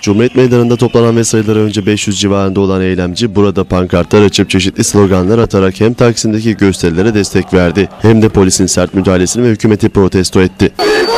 Cumhuriyet Meydanı'nda toplanan ve sayıları önce 500 civarında olan eylemci burada pankartlar açıp çeşitli sloganlar atarak hem Taksim'deki gösterilere destek verdi hem de polisin sert müdahalesini ve hükümeti protesto etti.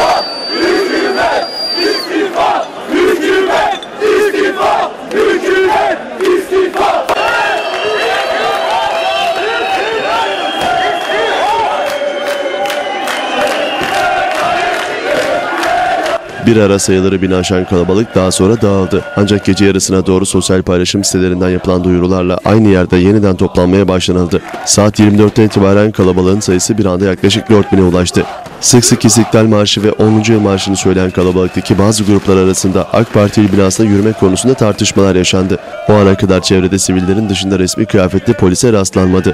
Bir ara sayıları bini aşan kalabalık daha sonra dağıldı. Ancak gece yarısına doğru sosyal paylaşım sitelerinden yapılan duyurularla aynı yerde yeniden toplanmaya başlanıldı. Saat 24'ten itibaren kalabalığın sayısı bir anda yaklaşık 4000'e ulaştı. Sık sık İstiklal Marşı ve 10. Yıl Marşı'nı söyleyen kalabalıktaki bazı gruplar arasında AK Parti il binasına yürümek konusunda tartışmalar yaşandı. O ana kadar çevrede sivillerin dışında resmi kıyafetli polise rastlanmadı.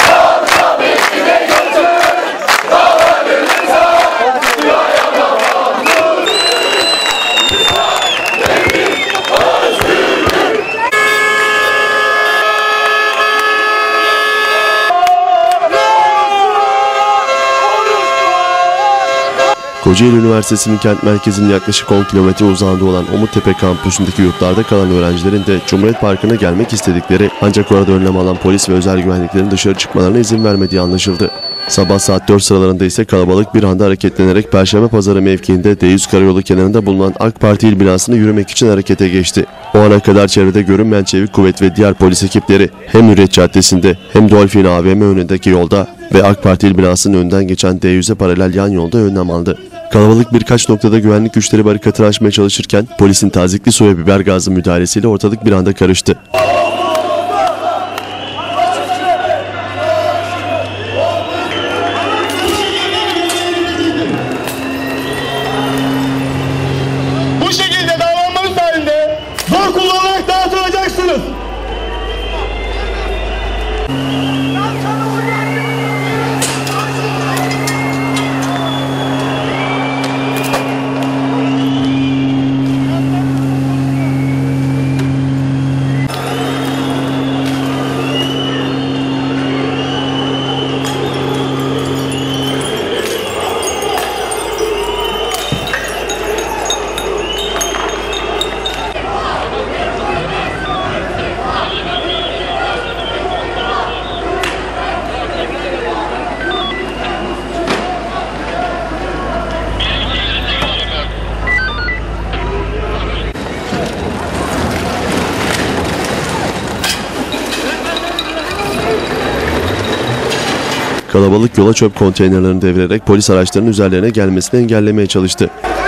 Kocaeli Üniversitesi'nin kent merkezinin yaklaşık 10 kilometre uzağında olan Umuttepe kampüsündeki yurtlarda kalan öğrencilerin de Cumhuriyet Parkı'na gelmek istedikleri ancak orada önlem alan polis ve özel güvenliklerin dışarı çıkmalarına izin vermediği anlaşıldı. Sabah saat 4 sıralarında ise kalabalık bir anda hareketlenerek Perşembe Pazarı mevkiinde D100 Karayolu kenarında bulunan AK Parti il binasına yürümek için harekete geçti. O ana kadar çevrede görünmeyen çevik kuvvet ve diğer polis ekipleri hem Hürriyet Caddesi'nde hem Dolphin AVM önündeki yolda ve AK Parti il binasının önünden geçen D100'e paralel yan yolda önlem aldı. Kalabalık birkaç noktada güvenlik güçleri barikatını aşmaya çalışırken polisin tazikli su ve biber gazı müdahalesiyle ortalık bir anda karıştı. Bu şekilde davranmanız halinde zor kullanarak dağıtılacaksınız. Kalabalık yola çöp konteynerlerini devirerek polis araçlarının üzerlerine gelmesini engellemeye çalıştı.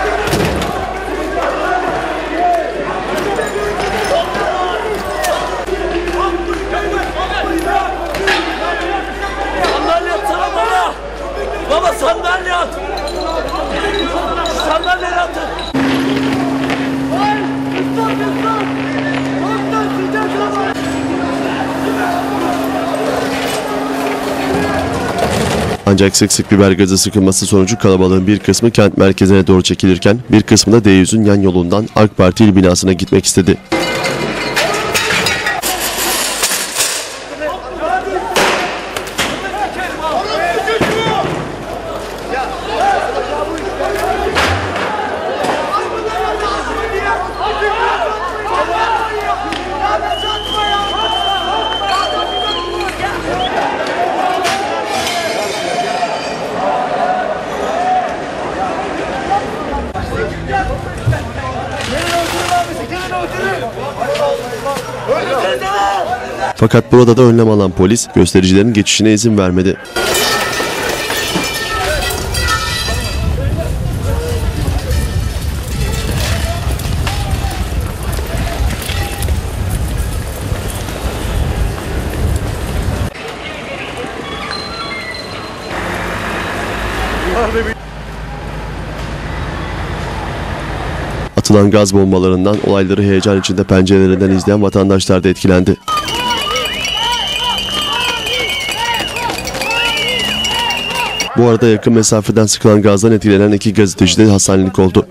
Sandalye atsana bana! Baba sandalye at! Sandalye atın! Ancak sık sık biber gazı sıkılması sonucu kalabalığın bir kısmı kent merkezine doğru çekilirken bir kısmı da D100'ün yan yolundan AK Parti il binasına gitmek istedi. Fakat burada da önlem alan polis göstericilerin geçişine izin vermedi. Atılan gaz bombalarından olayları heyecan içinde pencerelerinden izleyen vatandaşlar da etkilendi. Bu arada yakın mesafeden sıkılan gazdan etkilenen 2 gazeteci de hastanelik oldu.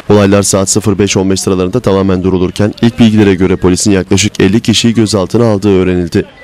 Olaylar saat 05.15 sıralarında tamamen durulurken ilk bilgilere göre polisin yaklaşık 50 kişiyi gözaltına aldığı öğrenildi.